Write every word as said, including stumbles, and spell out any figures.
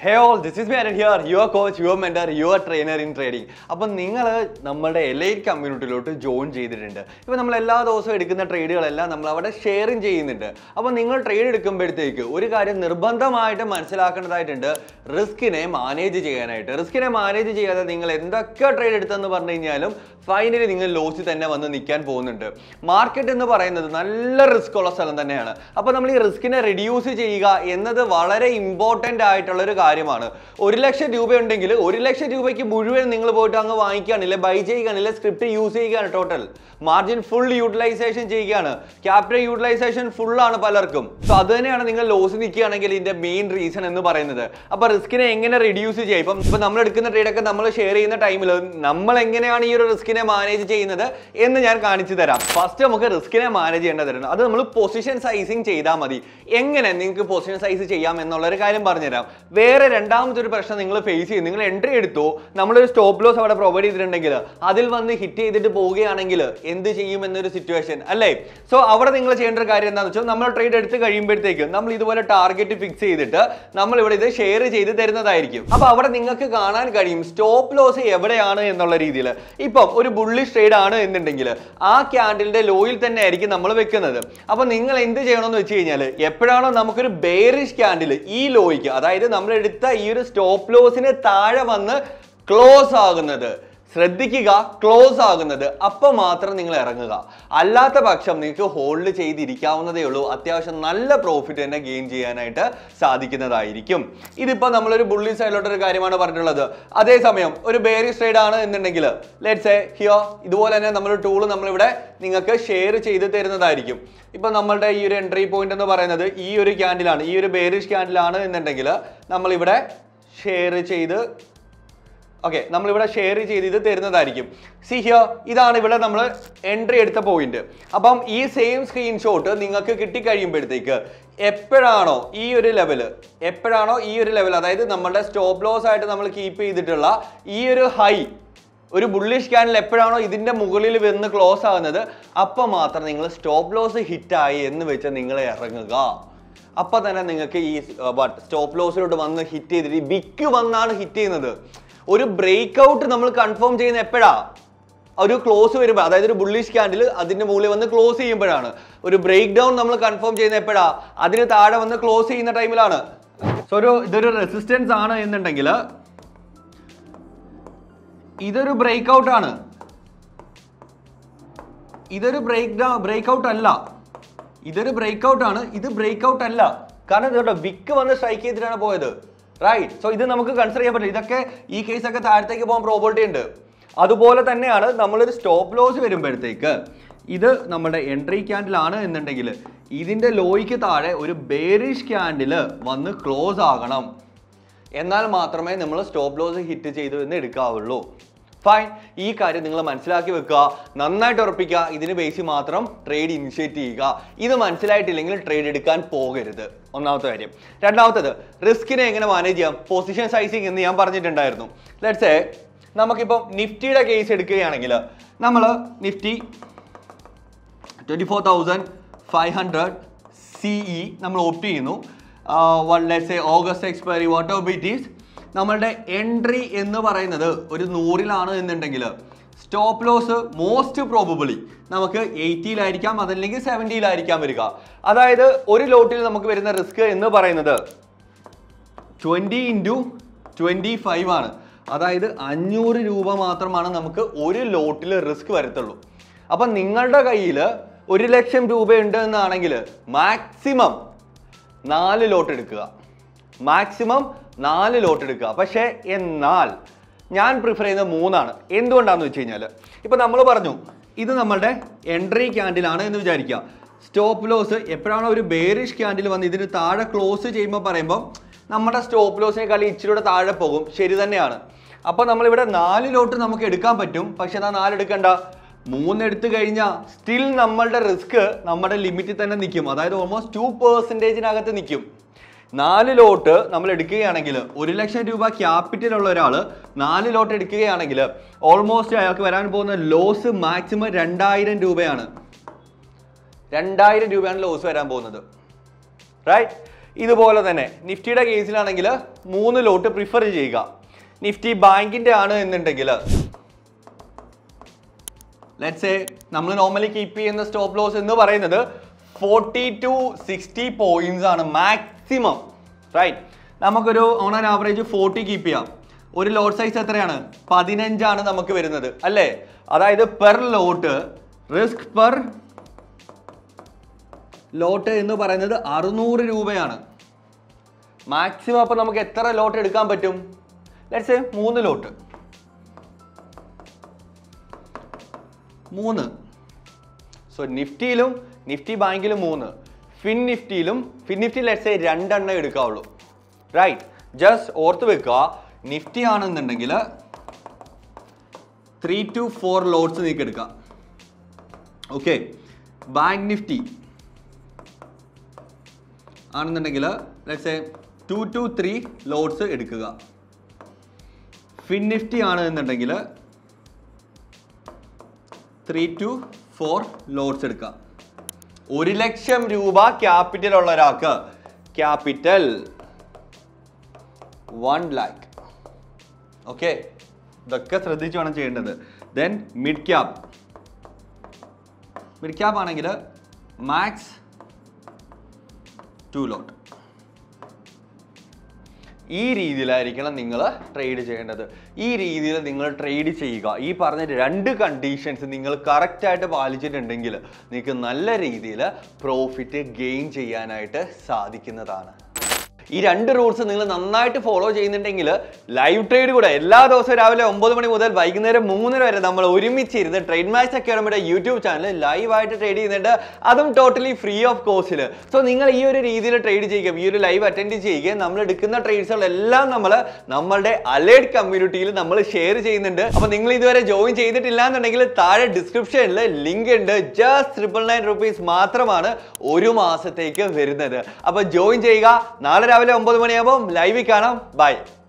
Hey all, this is me Aaron here, your coach, your mentor, your trainer in trading. അപ്പോൾ നിങ്ങൾ നമ്മുടെ elite കമ്മ്യൂണിറ്റിയിലോട്ട് join ചെയ്തിട്ടുണ്ട്. ഇപ്പോൾ നമ്മൾ എല്ലാ ദിവസവും എടുക്കുന്ന ട്രേഡുകളെല്ലാം നമ്മൾ അവിടെ ഷെയറിങ് ചെയ്യുന്നുണ്ട്. അപ്പോൾ നിങ്ങൾ ട്രേഡ് എടുക്കുമ്പോഴത്തേക്ക് ഒരു കാര്യം നിർബന്ധമായിട്ട് മനസ്സിലാക്കേണ്ടതായിട്ടുണ്ട്, റിസ്കിനെ മാനേജ് ചെയ്യാനായിട്ട്. റിസ്കിനെ മാനേജ് ചെയ്യാതെ നിങ്ങൾ എന്തൊക്കെ ട്രേഡ് എടുത്തെന്ന് പറഞ്ഞു കഴിഞ്ഞാലും ഫൈനലി നിങ്ങൾ ലോസിൽ തന്നെ വന്ന് നിൽക്കാൻ പോകുന്നുണ്ട്. മാർക്കറ്റ് എന്ന് പറയുന്നത് നല്ല റിസ്ക് ഉള്ള സ്ഥലം തന്നെയാണ്. അപ്പോൾ നമ്മൾ ഈ റിസ്കിനെ റെഡ്യൂസ് ചെയ്യുക എന്നത് വളരെ ഇമ്പോർട്ടൻ്റ് ആയിട്ടുള്ളൊരു കാര്യമാണ്. ഒരു ലക്ഷം രൂപ ഉണ്ടെങ്കിൽ ഒരു ലക്ഷം രൂപയ്ക്ക് മുഴുവൻ നിങ്ങൾ പോയിട്ട് അങ്ങ് വാങ്ങിക്കുകയാണില്ലേ, ബൈ ചെയ്യുകയാണില്ലേ, സ്ക്രിപ്റ്റ് യൂസ് ചെയ്യുകയാണ്, ടോട്ടൽ മാർജിൻ ഫുൾ യൂട്ടിലൈസേഷൻ ചെയ്യുകയാണ്, ക്യാപിറ്റൽ യൂട്ടിലൈസേഷൻ ഫുൾ ആണ് പലർക്കും. സോ അത് തന്നെയാണ് നിങ്ങൾ ലോസ് നിൽക്കുകയാണെങ്കിൽ ഇതിന്റെ മെയിൻ റീസൺ എന്ന് പറയുന്നത്. അപ്പൊ റിസ്കിനെ എങ്ങനെ റെഡ്യൂസ് ചെയ്യാം? ഇപ്പം ഇപ്പൊ നമ്മൾ എടുക്കുന്ന ട്രേഡൊക്കെ നമ്മൾ ഷെയർ ചെയ്യുന്ന ടൈമിൽ നമ്മൾ എങ്ങനെയാണ് ഈ ഒരു റിസ്കിനെ മാനേജ് ചെയ്യുന്നത് എന്ന് ഞാൻ കാണിച്ചു തരാം. ഫസ്റ്റ് നമുക്ക് റിസ്കിനെ മാനേജ് ചെയ്യേണ്ടതുണ്ട്. അത് നമ്മൾ പൊസിഷൻ സൈസിങ് ചെയ്താൽ മതി. എങ്ങനെ നിങ്ങൾക്ക് പൊസിഷൻ സൈസ് ചെയ്യാം എന്നുള്ളൊരു കാര്യം പറഞ്ഞുതരാം. വേറെ രണ്ടാമത്തെ ഒരു പ്രശ്നം നിങ്ങൾ ഫേസ് ചെയ്യും. നിങ്ങൾ എൻട്രി എടുത്തു, നമ്മളൊരു സ്റ്റോപ്പ് ലോസ് അവിടെ പ്രൊവൈഡ് ചെയ്തിട്ടുണ്ടെങ്കിൽ അതിൽ വന്ന് ഹിറ്റ് ചെയ്തിട്ട് പോവുകയാണെങ്കിൽ എന്ത് ചെയ്യും എന്നൊരു സിറ്റുവേഷൻ അല്ലേ? സോ അവിടെ നിങ്ങൾ ചെയ്യേണ്ട ഒരു കാര്യം എന്താണെന്ന് വെച്ചാൽ, നമ്മൾ ട്രേഡ് എടുത്ത് കഴിയുമ്പോഴത്തേക്ക് നമ്മൾ ഇതുപോലെ ടാർഗറ്റ് ഫിക്സ് ചെയ്തിട്ട് നമ്മൾ ഇവിടെ ഇത് ഷെയർ ചെയ്ത് തരുന്നതായിരിക്കും. അപ്പൊ അവിടെ നിങ്ങൾക്ക് കാണാൻ കഴിയും സ്റ്റോപ്പ് ലോസ് എവിടെയാണ് എന്നുള്ള രീതിയിൽ. ഇപ്പം ഒരു ബുള്ളിഷ് ട്രേഡ് ആണ് എന്നുണ്ടെങ്കിൽ ആ ക്യാൻഡിലിന്റെ ലോയിൽ തന്നെ ആയിരിക്കും നമ്മൾ വെക്കുന്നത്. അപ്പൊ നിങ്ങൾ എന്ത് ചെയ്യണമെന്ന് വെച്ച് കഴിഞ്ഞാൽ, എപ്പോഴാണോ നമുക്കൊരു ബെയറിഷ് ക്യാൻഡിൽ ഈ ലോയ്ക്ക്, അതായത് നമ്മൾ എടുത്ത ഈ ഒരു സ്റ്റോപ്പ് ലോസിന് താഴെ വന്ന് ക്ലോസ് ആകുന്നത്, ശ്രദ്ധിക്കുക, ക്ലോസ് ആകുന്നത്, അപ്പോൾ മാത്രം നിങ്ങൾ ഇറങ്ങുക. അല്ലാത്ത പക്ഷം നിങ്ങൾക്ക് ഹോൾഡ് ചെയ്തിരിക്കാവുന്നതേ ഉള്ളൂ. അത്യാവശ്യം നല്ല പ്രോഫിറ്റ് തന്നെ ഗെയിൻ ചെയ്യാനായിട്ട് സാധിക്കുന്നതായിരിക്കും. ഇതിപ്പോൾ നമ്മളൊരു ബുള്ളി സൈഡിലോട്ടൊരു കാര്യമാണ് പറഞ്ഞിട്ടുള്ളത്. അതേസമയം ഒരു ബെയറിഷ് ട്രേഡ് ആണ് എന്നുണ്ടെങ്കിൽ ലെറ്റ്സ് സേ ഹിയർ ഇതുപോലെ തന്നെ നമ്മൾ ടൂൾ നമ്മളിവിടെ നിങ്ങൾക്ക് ഷെയർ ചെയ്ത് തരുന്നതായിരിക്കും. ഇപ്പം നമ്മളുടെ ഈ ഒരു എൻട്രി പോയിന്റ് എന്ന് പറയുന്നത് ഈ ഒരു ക്യാൻഡിലാണ്, ഈ ഒരു ബെയറിഷ് ക്യാൻഡിലാണ് എന്നുണ്ടെങ്കിൽ നമ്മളിവിടെ ഷെയർ ചെയ്ത് ഓക്കെ നമ്മളിവിടെ ഷെയർ ചെയ്ത് ഇത് തരുന്നതായിരിക്കും. സി ഹിയർ ഇതാണ് ഇവിടെ നമ്മൾ എൻട്രി എടുത്ത പോയിന്റ്. അപ്പം ഈ സെയിം സ്ക്രീൻഷോട്ട് നിങ്ങൾക്ക് കിട്ടിക്കഴിയുമ്പോഴത്തേക്ക് എപ്പോഴാണോ ഈ ഒരു ലെവല് എപ്പോഴാണോ ഈ ഒരു ലെവൽ അതായത് നമ്മളുടെ സ്റ്റോപ്പ് ലോസ് ആയിട്ട് നമ്മൾ കീപ്പ് ചെയ്തിട്ടുള്ള ഈ ഒരു ഹൈ, ഒരു ബുള്ളിഷ് ക്യാൻഡിൽ എപ്പോഴാണോ ഇതിന്റെ മുകളിൽ വന്ന് ക്ലോസ് ആകുന്നത്, അപ്പം മാത്രം നിങ്ങൾ സ്റ്റോപ്പ് ലോസ് ഹിറ്റായി എന്ന് വെച്ച് നിങ്ങൾ ഇറങ്ങുക. അപ്പം തന്നെ നിങ്ങൾക്ക് ഈ സ്റ്റോപ്പ് ലോസിലോട്ട് വന്ന് ഹിറ്റ് ചെയ്തിട്ട് വിക്ക് വന്നാണ് ഹിറ്റ് ചെയ്യുന്നത്. ഒരു ബ്രേക്ക് ഔട്ട് നമ്മൾ കൺഫേം ചെയ്യുന്ന എപ്പോഴാ? ഒരു ക്ലോസ് വരുമ്പോൾ, അതായത് ഒരു ബുള്ളിഷ് ക്യാൻഡിൽ അതിന്റെ മുകളിൽ വന്ന് ക്ലോസ് ചെയ്യുമ്പോഴാണ്. ഒരു ബ്രേക്ക് ഡൗൺ നമ്മൾ കൺഫേം ചെയ്യുന്ന എപ്പോഴാ? അതിന് താഴെ വന്ന് ക്ലോസ് ചെയ്യുന്ന ടൈമിലാണ്. സോ ഒരു ഇതൊരു റെസിസ്റ്റൻസ് ആണ് എന്നുണ്ടെങ്കിൽ ഇതൊരു ബ്രേക്ക് ഔട്ട് ആണ്, ഇതൊരു ബ്രേക്ക് ഡൗൺ ബ്രേക്ക് ഔട്ട് അല്ല, ഇതൊരു ബ്രേക്ക് ഔട്ട് ആണ്, ഇത് ബ്രേക്ക് ഔട്ട് അല്ല. കാരണം ഇതോടെ വിക്ക് വന്ന് സ്ട്രൈക്ക് ചെയ്തിട്ടാണ് പോയത്, റൈറ്റ്? സോ ഇത് നമുക്ക് കൺസിഡർ ചെയ്യാൻ പറ്റില്ല. ഇതൊക്കെ ഈ കേസൊക്കെ താഴത്തേക്ക് പോകാൻ പ്രോബിലിറ്റി ഉണ്ട്. അതുപോലെ തന്നെയാണ് നമ്മളൊരു സ്റ്റോപ്പ് ലോസ് വരുമ്പോഴത്തേക്ക് ഇത് നമ്മുടെ എൻട്രി ക്യാൻഡിൽ ആണ് എന്നുണ്ടെങ്കിൽ ഇതിന്റെ ലോയ്ക്ക് താഴെ ഒരു ബെയറിഷ് ക്യാൻഡിൽ വന്ന് ക്ലോസ് ആകണം. എന്നാൽ മാത്രമേ നമ്മൾ സ്റ്റോപ്പ് ലോസ് ഹിറ്റ് ചെയ്തു എന്ന് എടുക്കാവുള്ളൂ. ഫൈൻ, ഈ കാര്യം നിങ്ങൾ മനസ്സിലാക്കി വെക്കുക, നന്നായിട്ട് ഉറപ്പിക്കുക. ഇതിന് ബേസ് മാത്രം ട്രേഡ് ഇനിഷ്യേറ്റ് ചെയ്യുക. ഇത് മനസ്സിലായിട്ടില്ലെങ്കിൽ ട്രേഡ് എടുക്കാൻ പോകരുത്, ഒന്നാമത്തെ കാര്യം. രണ്ടാമത്തത്, റിസ്കിനെ എങ്ങനെ മാനേജ് ചെയ്യാം? പൊസിഷൻ സൈസിങ് എന്ന് ഞാൻ പറഞ്ഞിട്ടുണ്ടായിരുന്നു. ലെറ്റ്സ് സേ നമുക്കിപ്പം നിഫ്റ്റിയുടെ കേസ് എടുക്കുകയാണെങ്കിൽ നമ്മൾ Nifty twenty four thousand five hundred C E നമ്മൾ ഓപ്റ്റ് ചെയ്യുന്നു. One let's say August expiry what of it is. നമ്മളുടെ എൻട്രി എന്ന് പറയുന്നത് ഒരു നൂറിലാണ് എന്നുണ്ടെങ്കിൽ സ്റ്റോപ്പ് ലോസ് മോസ്റ്റ് പ്രോബബിളി നമുക്ക് എയ്റ്റിയിലായിരിക്കാം, അതല്ലെങ്കിൽ സെവൻറ്റിയിലായിരിക്കാം വരിക. അതായത് ഒരു ലോട്ടിൽ നമുക്ക് വരുന്ന റിസ്ക് എന്ന് പറയുന്നത് ട്വൻറ്റി ഇൻറ്റു ട്വൻറ്റി ഫൈവ് ആണ്. അതായത് അഞ്ഞൂറ് രൂപ മാത്രമാണ് നമുക്ക് ഒരു ലോട്ടിൽ റിസ്ക് വരത്തുള്ളൂ. അപ്പം നിങ്ങളുടെ കയ്യിൽ ഒരു ലക്ഷം രൂപയുണ്ട് എന്നാണെങ്കിൽ മാക്സിമം നാല് ലോട്ട് എടുക്കുക, മാക്സിമം നാല് ലോട്ട് എടുക്കുക. പക്ഷേ എന്നാൽ ഞാൻ പ്രിഫർ ചെയ്യുന്നത് മൂന്നാണ്. എന്തുകൊണ്ടാണെന്ന് വെച്ച് കഴിഞ്ഞാൽ, ഇപ്പം നമ്മൾ പറഞ്ഞു ഇത് നമ്മളുടെ എൻട്രി ക്യാൻഡിലാണ് എന്ന് വിചാരിക്കുക. സ്റ്റോപ്പ് ലോസ് എപ്പോഴാണോ ഒരു ബെയറിഷ് ക്യാൻഡിൽ വന്ന് ഇതിന് താഴെ ക്ലോസ് ചെയ്യുമ്പോൾ പറയുമ്പോൾ നമ്മുടെ സ്റ്റോപ്പ് ലോസിനേക്കാളും ഇച്ചിരിയുടെ താഴെ പോകും, ശരി തന്നെയാണ്. അപ്പോൾ നമ്മളിവിടെ നാല് ലോട്ട് നമുക്ക് എടുക്കാൻ പറ്റും. പക്ഷെ എന്നാൽ നാല് എടുക്കണ്ട, മൂന്നെടുത്ത് കഴിഞ്ഞാൽ സ്റ്റിൽ നമ്മളുടെ റിസ്ക് നമ്മുടെ ലിമിറ്റിൽ തന്നെ നിൽക്കും. അതായത് ഓൾമോസ്റ്റ് ടു പെർസെൻറ്റേജിനകത്ത് നിൽക്കും. നാല് ലോട്ട് നമ്മൾ എടുക്കുകയാണെങ്കിൽ ഒരു ലക്ഷം രൂപ ക്യാപിറ്റൽ ഉള്ള ഒരാൾ നാല് ലോട്ട് എടുക്കുകയാണെങ്കിൽ ഓൾമോസ്റ്റ് അയാൾക്ക് വരാൻ പോകുന്ന ലോസ് മാക്സിമം രണ്ടായിരം രൂപയാണ്. രണ്ടായിരം രൂപയാണ് ലോസ് വരാൻ പോകുന്നത്, റൈറ്റ്? ഇതുപോലെ തന്നെ നിഫ്റ്റിയുടെ കേസിലാണെങ്കിൽ മൂന്ന് ലോട്ട് പ്രിഫർ ചെയ്യുക. നിഫ്റ്റി ബാങ്കിന്റെ ആണ് എന്നുണ്ടെങ്കിൽ ലെറ്റ്സ് സേ നമ്മൾ നോർമലി കീപ്പ് ചെയ്യുന്ന സ്റ്റോപ്പ് ലോസ് എന്ന് പറയുന്നത് ഫോർട്ടി ടു സിക്സ്റ്റി പോയിന്റ്സ് ആണ് മാക്സിമം, റൈറ്റ്? നമുക്കൊരു on an average forty keep ചെയ്യാം. ഒരു ലോട്ട് സൈസ് എത്രയാണ്? പതിനഞ്ചാണ് നമുക്ക് വരുന്നത് അല്ലേ? അതായത് per lot risk per lot എന്ന് പറയുന്നത് അറുന്നൂറ് രൂപയാണ് മാക്സിമം. അപ്പോൾ നമുക്ക് എത്ര ലോട്ട് എടുക്കാൻ പറ്റും? ലെറ്റ്സ് സേ മൂന്ന് ലോട്ട്, മൂന്ന്. സോ നിഫ്റ്റിയിലും നിഫ്റ്റി ബാങ്കിലും മൂന്ന്, ഫിൻ നിഫ്റ്റിയിലും ഫിൻ നിഫ്റ്റി ലെറ്റ്സ് സേ രണ്ടെണ്ണം എടുക്കാവുള്ളൂ, റൈറ്റ്? ജസ്റ്റ് ഓർത്ത് വെക്കുക, നിഫ്റ്റി ആണെന്നുണ്ടെങ്കിൽ ത്രീ ടു ഫോർ ലോട്ട്സ് നിങ്ങൾക്ക് എടുക്കാം. ഓക്കെ, ബാങ്ക് നിഫ്റ്റി ആണെന്നുണ്ടെങ്കിൽ let's say two two three lots എടുക്കുക. ഫിൻ നിഫ്റ്റി ആണ് എന്നുണ്ടെങ്കിൽ ത്രീ ടു ഫോർ ലോട്ട്സ് എടുക്കുക. ഒരു ലക്ഷം രൂപ ക്യാപിറ്റൽ ഉള്ള ഒരാൾക്ക് ക്യാപിറ്റൽ വൺ ലാക്ക്. ഓക്കെ, ഇതൊക്കെ ശ്രദ്ധിച്ചു വേണം ചെയ്യേണ്ടത്. Then mid cap mid cap ആണെങ്കിൽ മാക്സ് ടു ലോട്ട്. ഈ രീതിയിലായിരിക്കണം നിങ്ങൾ ട്രേഡ് ചെയ്യേണ്ടത്. ഈ രീതിയിൽ നിങ്ങൾ ട്രേഡ് ചെയ്യുക. ഈ പറഞ്ഞ രണ്ട് കണ്ടീഷൻസ് നിങ്ങൾ കറക്റ്റായിട്ട് പാലിച്ചിട്ടുണ്ടെങ്കിൽ നിങ്ങൾക്ക് നല്ല രീതിയിൽ പ്രോഫിറ്റ് ഗെയിൻ ചെയ്യാനായിട്ട് സാധിക്കുന്നതാണ്. ഈ രണ്ട് റൂൾസ് നിങ്ങൾ നന്നായിട്ട് ഫോളോ ചെയ്യുന്നുണ്ടെങ്കിൽ ലൈവ് ട്രേഡ് കൂടെ എല്ലാ ദിവസവും രാവിലെ ഒമ്പത് മണി മുതൽ വൈകുന്നേരം മൂന്നര വരെ നമ്മൾ ഒരുമിച്ചിരുന്ന് ട്രേഡ് മാച്ച് അക്കാഡമിയുടെ യൂട്യൂബ് ചാനൽ ലൈവായിട്ട് ട്രേഡ് ചെയ്യുന്നുണ്ട്, അതും ടോട്ടലി ഫ്രീ ഓഫ് കോസ്റ്റിൽ. സോ നിങ്ങൾ ഈ ഒരു രീതിയിൽ ട്രേഡ് ചെയ്യുക, ഈ ഒരു ലൈവ് അറ്റൻഡ് ചെയ്യുകയും നമ്മൾ എടുക്കുന്ന ട്രേഡ്സുകളെല്ലാം നമ്മൾ നമ്മളുടെ അലേർട്ട് കമ്മ്യൂണിറ്റിയിൽ നമ്മൾ ഷെയർ ചെയ്യുന്നുണ്ട്. അപ്പോൾ നിങ്ങൾ ഇതുവരെ ജോയിൻ ചെയ്തിട്ടില്ല എന്നുണ്ടെങ്കിൽ താഴെ ഡിസ്ക്രിപ്ഷനിൽ ലിങ്ക് ഉണ്ട്. ജസ്റ്റ് ട്രിപ്പിൾ നയൻ റുപ്പീസ് മാത്രമാണ് ഒരു മാസത്തേക്ക് വരുന്നത്. അപ്പോൾ ജോയിൻ ചെയ്യുക. നാളെ രാവിലെ ഒമ്പത് മണിയാകുമ്പോൾ ലൈവിൽ കാണാം. ബൈ.